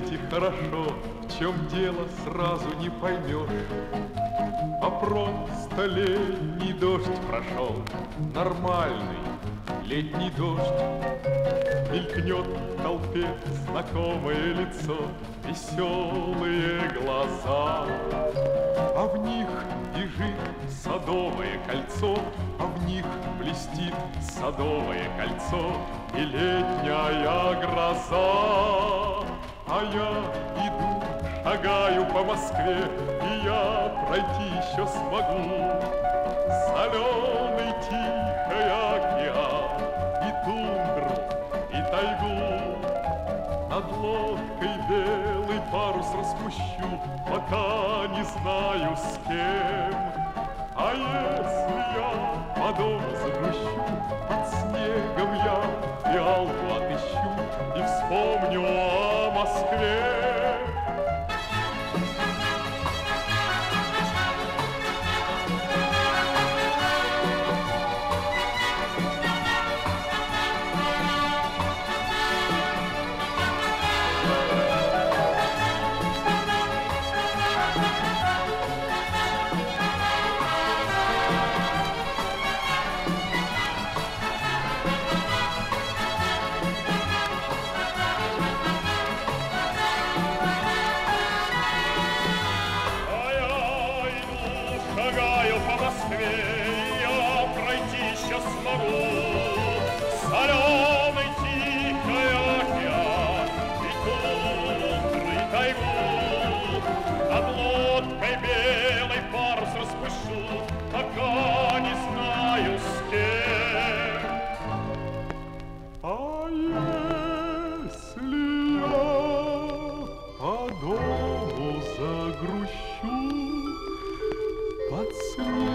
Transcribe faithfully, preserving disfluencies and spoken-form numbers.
свете хорошо, в чем дело сразу не поймешь. А просто летний дождь прошел, нормальный летний дождь. Мелькнет в толпе знакомое лицо, веселые глаза, а в них бежит садовое кольцо, а в них блестит садовое кольцо и летняя гроза. А я иду, шагаю по Москве, и я пройти еще смогу соленый тихий океан и тундру, и тайгу. Над лодкой белый парус распущу, пока не знаю с кем. А если я по дому загрущу, под снегом я фиалку отыщу и вспомню о Москве. Под снег